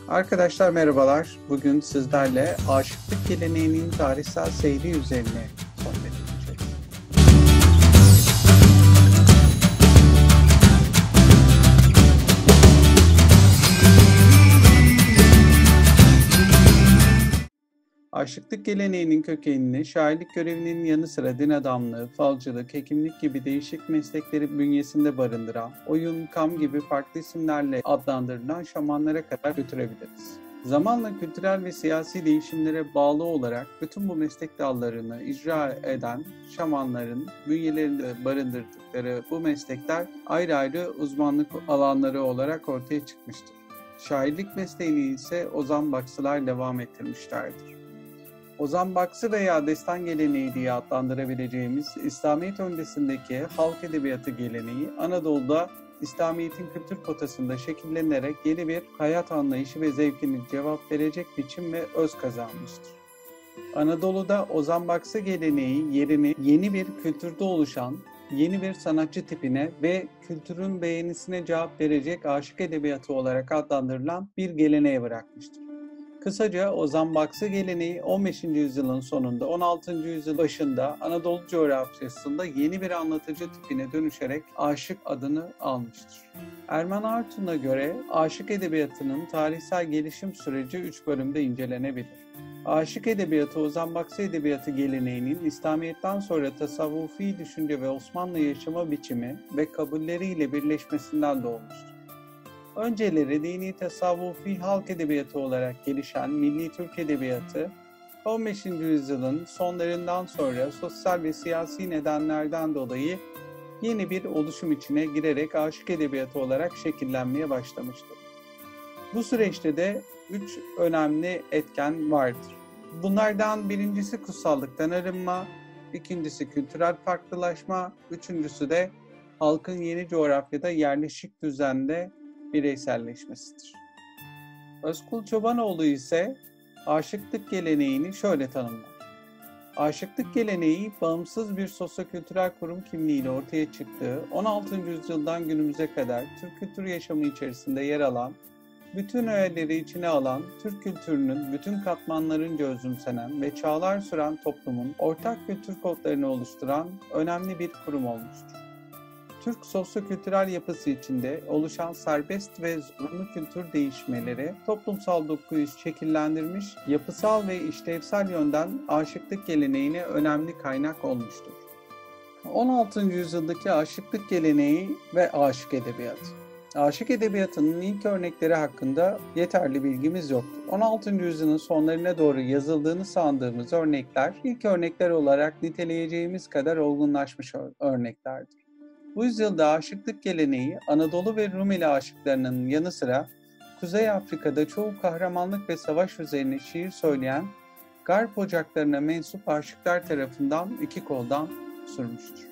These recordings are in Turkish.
Arkadaşlar merhabalar. Bugün sizlerle aşıklık geleneğinin tarihsel seyri üzerine sohbet edeceğiz. Aşıklık geleneğinin kökenini şairlik görevinin yanı sıra din adamlığı, falcılık, hekimlik gibi değişik meslekleri bünyesinde barındıran, oyun, kam gibi farklı isimlerle adlandırılan şamanlara kadar götürebiliriz. Zamanla kültürel ve siyasi değişimlere bağlı olarak bütün bu meslek dallarını icra eden şamanların bünyelerinde barındırdıkları bu meslekler ayrı ayrı uzmanlık alanları olarak ortaya çıkmıştır. Şairlik mesleğini ise Ozan Baksılar devam ettirmişlerdir. Ozan Baksı veya destan geleneği diye adlandırabileceğimiz İslamiyet öncesindeki halk edebiyatı geleneği Anadolu'da İslamiyet'in kültür potasında şekillenerek yeni bir hayat anlayışı ve zevkini cevap verecek biçim ve öz kazanmıştır. Anadolu'da Ozan Baksı geleneği yerini yeni bir kültürde oluşan yeni bir sanatçı tipine ve kültürün beğenisine cevap verecek aşık edebiyatı olarak adlandırılan bir geleneğe bırakmıştır. Kısaca Ozan Baksı geleneği 15. yüzyılın sonunda 16. yüzyıl başında Anadolu coğrafyasında yeni bir anlatıcı tipine dönüşerek aşık adını almıştır. Erman Artun'a göre aşık edebiyatının tarihsel gelişim süreci 3 bölümde incelenebilir. Aşık edebiyatı Ozan Baksı edebiyatı geleneğinin İslamiyet'ten sonra tasavvufi düşünce ve Osmanlı yaşama biçimi ve kabulleriyle birleşmesinden doğmuştur. Önceleri dini tasavvufi halk edebiyatı olarak gelişen Milli Türk Edebiyatı, 15. yüzyılın sonlarından sonra sosyal ve siyasi nedenlerden dolayı yeni bir oluşum içine girerek aşık edebiyatı olarak şekillenmeye başlamıştır. Bu süreçte de 3 önemli etken vardır. Bunlardan birincisi kutsallıktan arınma, ikincisi kültürel farklılaşma, üçüncüsü de halkın yeni coğrafyada yerleşik düzende bireyselleşmesidir. Özkul Çobanoğlu ise aşıklık geleneğini şöyle tanımlar. Aşıklık geleneği bağımsız bir sosyokültürel kurum kimliğiyle ortaya çıktığı 16. yüzyıldan günümüze kadar Türk kültür yaşamı içerisinde yer alan, bütün öğeleri içine alan, Türk kültürünün bütün katmanlarınca özümsenen ve çağlar süren toplumun ortak kültür kodlarını oluşturan önemli bir kurum olmuştur. Türk sosyo-kültürel yapısı içinde oluşan serbest ve zorunlu kültür değişmeleri toplumsal dokuyu şekillendirmiş, yapısal ve işlevsel yönden aşıklık geleneğine önemli kaynak olmuştur. 16. yüzyıldaki aşıklık geleneği ve aşık edebiyatı. Aşık edebiyatının ilk örnekleri hakkında yeterli bilgimiz yoktur. 16. yüzyılın sonlarına doğru yazıldığını sandığımız örnekler, ilk örnekler olarak niteleyeceğimiz kadar olgunlaşmış örneklerdir. Bu yüzyılda aşıklık geleneği Anadolu ve Rumeli aşıklarının yanı sıra Kuzey Afrika'da çoğu kahramanlık ve savaş üzerine şiir söyleyen Garp ocaklarına mensup aşıklar tarafından iki koldan sürmüştür.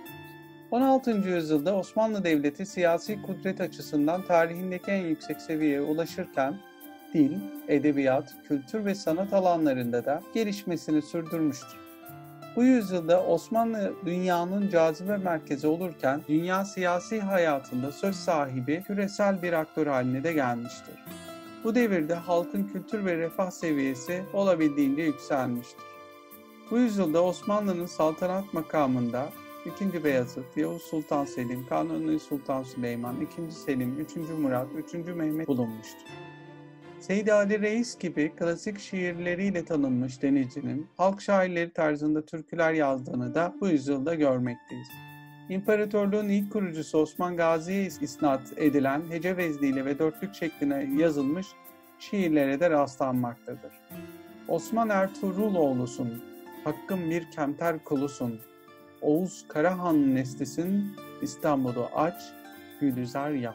16. yüzyılda Osmanlı Devleti siyasi kudret açısından tarihindeki en yüksek seviyeye ulaşırken dil, edebiyat, kültür ve sanat alanlarında da gelişmesini sürdürmüştür. Bu yüzyılda Osmanlı dünyanın cazibe merkezi olurken dünya siyasi hayatında söz sahibi küresel bir aktör haline de gelmiştir. Bu devirde halkın kültür ve refah seviyesi olabildiğince yükselmiştir. Bu yüzyılda Osmanlı'nın saltanat makamında 2. Beyazıt, Yavuz Sultan Selim, Kanuni Sultan Süleyman, 2. Selim, 3. Murat, 3. Mehmet bulunmuştur. Seyyid Ali Reis gibi klasik şiirleriyle tanınmış denizcinin halk şairleri tarzında türküler yazdığını da bu yüzyılda görmekteyiz. İmparatorluğun ilk kurucusu Osman Gazi'ye isnat edilen hece vezniyle ve dörtlük şekline yazılmış şiirlere de rastlanmaktadır. Osman Ertuğruloğlu'sun, hakkın bir kemter kulusun, Oğuz Karahan neslisin, İstanbul'u aç, Gülizar yap.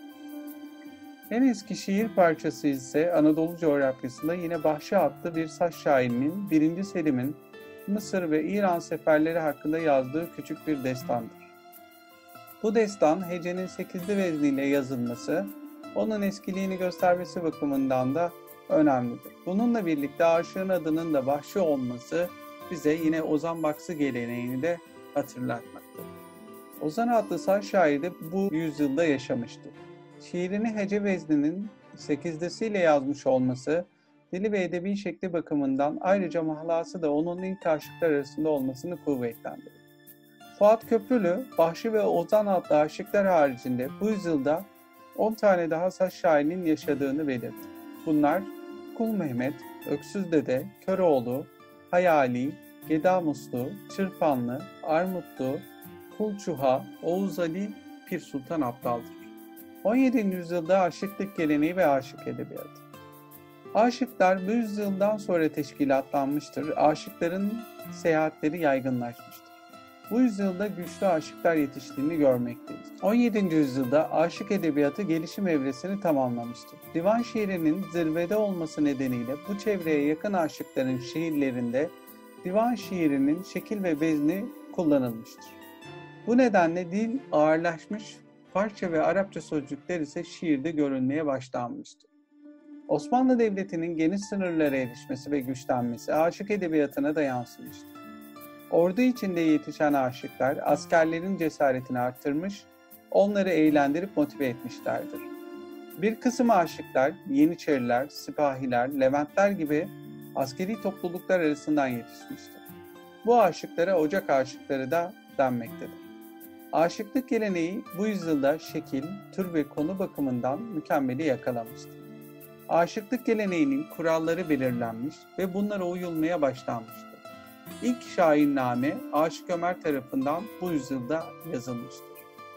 En eski şiir parçası ise Anadolu coğrafyasında yine Bahçe adlı bir Saz şairinin 1. Selim'in Mısır ve İran seferleri hakkında yazdığı küçük bir destandır. Bu destan hecenin 8'li vezniyle yazılması, onun eskiliğini göstermesi bakımından da önemlidir. Bununla birlikte aşığın adının da Bahçe olması bize yine Ozan Baksı geleneğini de hatırlatmaktadır. Ozan adlı Saz şairi bu yüzyılda yaşamıştır. Şiirini hece vezninin sekizlisiyle yazmış olması, dili ve edebi şekli bakımından ayrıca mahlası da onun ilk aşıklar arasında olmasını kuvvetlendirir. Fuat Köprülü, Vahşi ve Ozan adlı aşıklar haricinde bu yüzyılda 10 tane daha saz şairinin yaşadığını belirtti. Bunlar Kul Mehmet, Öksüz Dede, Köroğlu, Hayali, Gedamuslu, Çırpanlı, Armutlu, Kul Çuha, Oğuz Ali, Pir Sultan Abdal'dır. 17. yüzyılda aşıklık geleneği ve aşık edebiyatı. Aşıklar bu yüzyıldan sonra teşkilatlanmıştır. Aşıkların seyahatleri yaygınlaşmıştır. Bu yüzyılda güçlü aşıklar yetiştiğini görmekteyiz. 17. yüzyılda aşık edebiyatı gelişim evresini tamamlamıştır. Divan şiirinin zirvede olması nedeniyle bu çevreye yakın aşıkların şiirlerinde divan şiirinin şekil ve vezni kullanılmıştır. Bu nedenle dil ağırlaşmış, Farsça ve Arapça sözcükler ise şiirde görülmeye başlanmıştır. Osmanlı Devleti'nin geniş sınırlara erişmesi ve güçlenmesi aşık edebiyatına da yansımıştır. Ordu içinde yetişen aşıklar askerlerin cesaretini arttırmış, onları eğlendirip motive etmişlerdir. Bir kısım aşıklar Yeniçeriler, Sipahiler, Leventler gibi askeri topluluklar arasından yetişmiştir. Bu aşıklara ocak aşıkları da denmektedir. Aşıklık geleneği bu yüzyılda şekil, tür ve konu bakımından mükemmeli yakalamıştır. Aşıklık geleneğinin kuralları belirlenmiş ve bunlara uyulmaya başlanmıştır. İlk şairname Aşık Ömer tarafından bu yüzyılda yazılmıştır.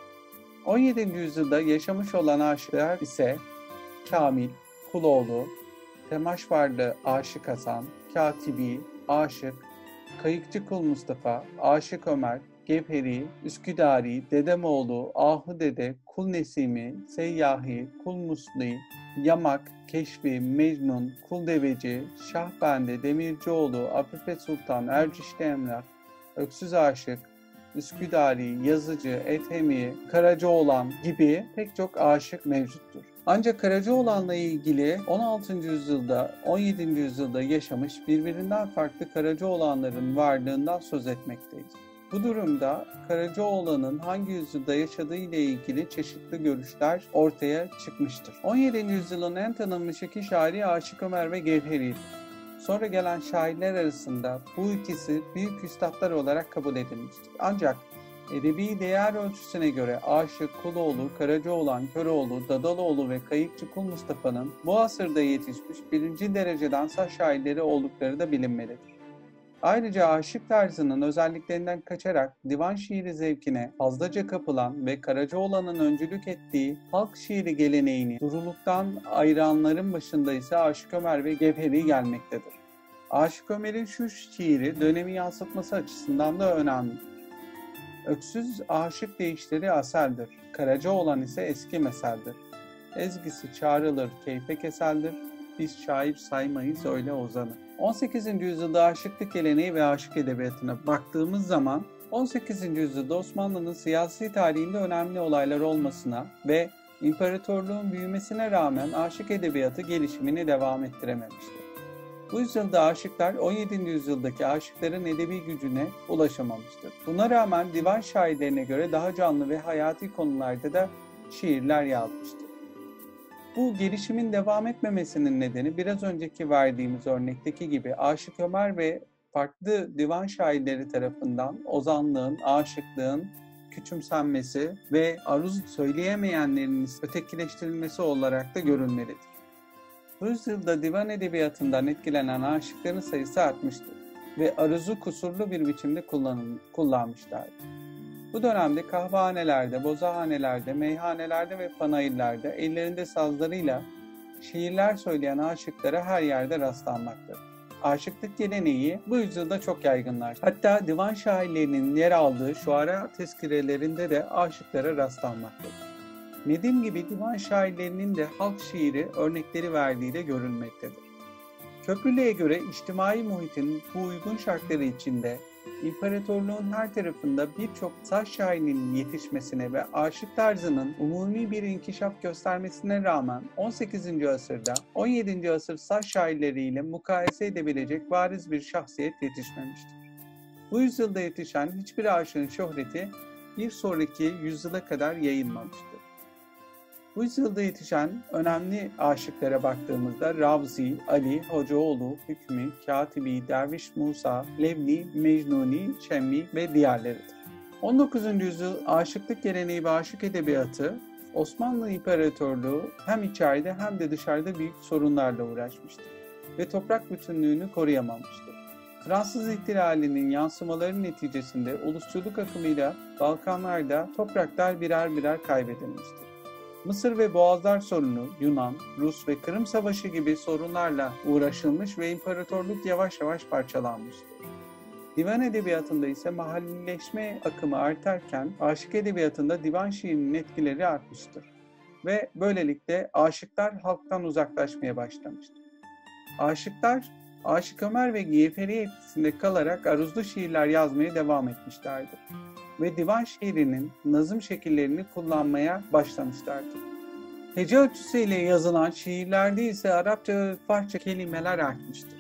17. yüzyılda yaşamış olan aşıklar ise Kamil, Kuloğlu, Temaşvarlı Aşık Hasan, Katibi, Aşık, Kayıkçı Kul Mustafa, Aşık Ömer, Gevheri, Üsküdari, Dedemoğlu, Ahu Dede, Kul Nesimi, Seyyahi, Kul Musli, Yamak, Keşfi, Mecnun, Kul Deveci, Şahbende, Demircioğlu, Afife Sultan, Ercişli Emrah, Öksüz Aşık, Üsküdari, Yazıcı, Ethemi, Karacaoğlan gibi pek çok aşık mevcuttur. Ancak Karacaoğlan'la ilgili 16. yüzyılda, 17. yüzyılda yaşamış birbirinden farklı Karacaoğlanların varlığından söz etmekteyiz. Bu durumda Karacaoğlan'ın hangi yüzyılda yaşadığı ile ilgili çeşitli görüşler ortaya çıkmıştır. 17. yüzyılın en tanınmış iki şairi Aşık Ömer ve Gevheri'dir. Sonra gelen şairler arasında bu ikisi büyük üstatlar olarak kabul edilmiştir. Ancak edebi değer ölçüsüne göre Aşık, Kuloğlu, Karacaoğlan, Köroğlu, Dadaloğlu ve Kayıkçı Kul Mustafa'nın bu asırda yetişmiş birinci dereceden saz şairleri oldukları da bilinmelidir. Ayrıca aşık tarzının özelliklerinden kaçarak divan şiiri zevkine fazlaca kapılan ve Karacaoğlan'ın öncülük ettiği halk şiiri geleneğini duruluktan ayıranların başında ise Aşık Ömer ve Gevheri gelmektedir. Aşık Ömer'in şu şiiri dönemi yansıtması açısından da önemlidir. Öksüz aşık deyişleri aseldir, Karacaoğlan ise eski meseldir. Ezgisi çağrılır keyfe keseldir, biz şair saymayız öyle ozanı. 18. yüzyılda aşıklık geleneği ve aşık edebiyatına baktığımız zaman 18. yüzyılda Osmanlı'nın siyasi tarihinde önemli olaylar olmasına ve imparatorluğun büyümesine rağmen aşık edebiyatı gelişimini devam ettirememiştir. Bu yüzyılda aşıklar 17. yüzyıldaki aşıkların edebi gücüne ulaşamamıştır. Buna rağmen divan şairlerine göre daha canlı ve hayati konularda da şiirler yazmıştır. Bu gelişimin devam etmemesinin nedeni biraz önceki verdiğimiz örnekteki gibi Aşık Ömer ve farklı divan şairleri tarafından ozanlığın, aşıklığın küçümsenmesi ve aruz söyleyemeyenlerin ötekileştirilmesi olarak da görülmelidir. Bu yüzyılda divan edebiyatından etkilenen aşıkların sayısı artmıştır ve aruzu kusurlu bir biçimde kullanmışlardır. Bu dönemde kahvehanelerde, bozahanelerde, meyhanelerde ve panayırlarda ellerinde sazlarıyla şiirler söyleyen aşıklara her yerde rastlanmaktadır. Aşıklık geleneği bu yüzyılda çok yaygınlaştı. Hatta divan şairlerinin yer aldığı şuara tezkirelerinde de aşıklara rastlanmaktadır. Nedim gibi divan şairlerinin de halk şiiri örnekleri verdiği de görülmektedir. Köprülü'ye göre içtimai muhitin bu uygun şartları içinde İmparatorluğun her tarafında birçok saz şairinin yetişmesine ve aşık tarzının umumi bir inkişaf göstermesine rağmen 18. asırda 17. asır saz şairleriyle mukayese edebilecek bariz bir şahsiyet yetişmemiştir. Bu yüzyılda yetişen hiçbir aşığın şöhreti bir sonraki yüzyıla kadar yayılmamıştır. Bu yüzyılda yetişen önemli aşıklara baktığımızda Ravzi, Ali, Hocaoğlu, Hükmü, Katibi, Derviş Musa, Levni, Mecnuni, Şemmi ve diğerleridir. 19. yüzyıl aşıklık geleneği ve aşık edebiyatı Osmanlı İmparatorluğu hem içeride hem de dışarıda büyük sorunlarla uğraşmıştır ve toprak bütünlüğünü koruyamamıştır. Fransız ihtilalinin yansımaları neticesinde ulusçuluk akımıyla Balkanlarda topraklar birer birer kaybedilmiştir. Mısır ve Boğazlar sorunu, Yunan, Rus ve Kırım Savaşı gibi sorunlarla uğraşılmış ve imparatorluk yavaş yavaş parçalanmıştır. Divan edebiyatında ise mahallileşme akımı artarken aşık edebiyatında divan şiirinin etkileri artmıştır ve böylelikle aşıklar halktan uzaklaşmaya başlamıştır. Aşıklar, Aşık Ömer ve Giyeferi etkisinde kalarak aruzlu şiirler yazmaya devam etmişlerdir ve divan şiirinin nazım şekillerini kullanmaya başlamışlardır. Hece ölçüsüyle yazılan şiirlerde ise Arapça ve Farsça kelimeler artmıştır.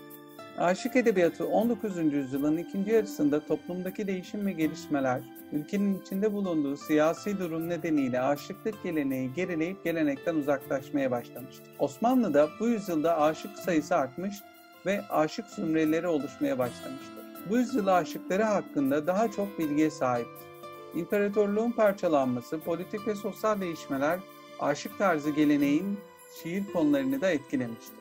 Aşık edebiyatı 19. yüzyılın ikinci yarısında toplumdaki değişim ve gelişmeler, ülkenin içinde bulunduğu siyasi durum nedeniyle aşıklık geleneği gerileyip gelenekten uzaklaşmaya başlamıştır. Osmanlı'da bu yüzyılda aşık sayısı artmış ve aşık zümreleri oluşmaya başlamıştır. Bu yüzyıl aşıkları hakkında daha çok bilgiye sahiptir. İmparatorluğun parçalanması, politik ve sosyal değişmeler aşık tarzı geleneğin şiir konularını da etkilemiştir.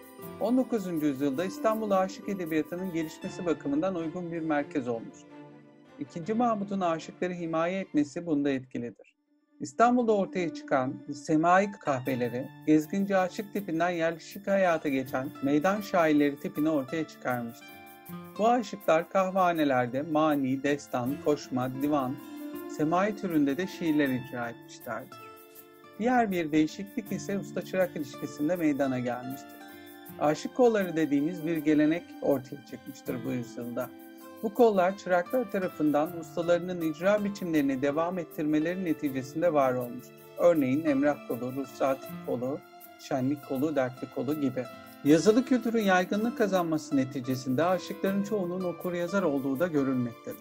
19. yüzyılda İstanbul aşık edebiyatının gelişmesi bakımından uygun bir merkez olmuştur. II. Mahmud'un aşıkları himaye etmesi bunda etkilidir. İstanbul'da ortaya çıkan semai kahveleri, gezginci aşık tipinden yerleşik hayata geçen meydan şairleri tipini ortaya çıkarmıştır. Bu aşıklar kahvehanelerde mani, destan, koşma, divan, semai türünde de şiirler icra etmişlerdir. Diğer bir değişiklik ise usta-çırak ilişkisinde meydana gelmiştir. Aşık kolları dediğimiz bir gelenek ortaya çıkmıştır bu yüzyılda. Bu kollar çıraklar tarafından ustalarının icra biçimlerini devam ettirmeleri neticesinde var olmuştur. Örneğin emrah kolu, ruhsat kolu, şenlik kolu, dertli kolu gibi. Yazılı kültürün yaygınlık kazanması neticesinde aşıkların çoğunun okur-yazar olduğu da görülmektedir.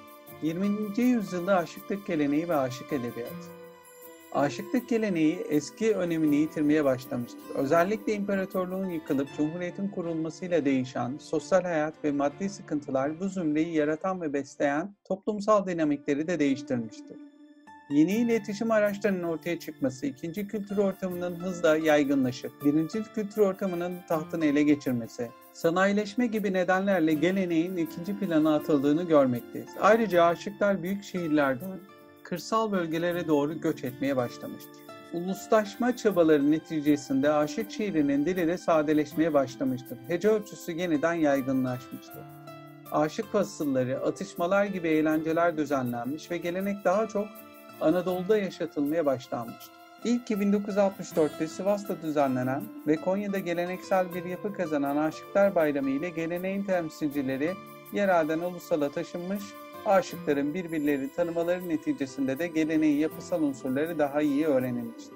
20. yüzyılda aşıklık geleneği ve aşık edebiyatı. Aşıklık geleneği eski önemini yitirmeye başlamıştır. Özellikle imparatorluğun yıkılıp cumhuriyetin kurulmasıyla değişen sosyal hayat ve maddi sıkıntılar bu zümreyi yaratan ve besleyen toplumsal dinamikleri de değiştirmiştir. Yeni iletişim araçlarının ortaya çıkması, ikinci kültür ortamının hızla yaygınlaşıp birinci kültür ortamının tahtını ele geçirmesi, sanayileşme gibi nedenlerle geleneğin ikinci plana atıldığını görmekteyiz. Ayrıca aşıklar büyük şehirlerden kırsal bölgelere doğru göç etmeye başlamıştır. Uluslaşma çabaları neticesinde aşık şiirinin dili de sadeleşmeye başlamıştır. Hece ölçüsü yeniden yaygınlaşmıştır. Aşık fasılları, atışmalar gibi eğlenceler düzenlenmiş ve gelenek daha çok Anadolu'da yaşatılmaya başlanmıştır. İlk 1964'te Sivas'ta düzenlenen ve Konya'da geleneksel bir yapı kazanan Aşıklar Bayramı ile geleneğin temsilcileri yerelden ulusala taşınmış, aşıkların birbirlerini tanımaları neticesinde de geleneğin yapısal unsurları daha iyi öğrenilmiştir.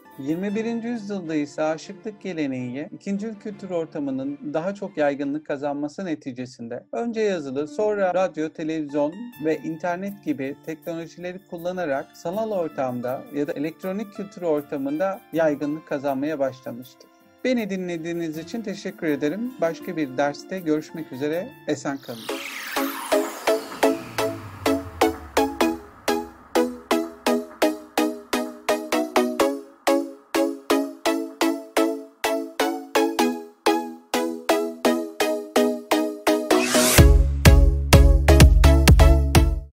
21. yüzyılda ise aşıklık geleneği, ikinci kültür ortamının daha çok yaygınlık kazanması neticesinde önce yazılı, sonra radyo, televizyon ve internet gibi teknolojileri kullanarak sanal ortamda ya da elektronik kültür ortamında yaygınlık kazanmaya başlamıştır. Beni dinlediğiniz için teşekkür ederim. Başka bir derste görüşmek üzere. Esen kalın.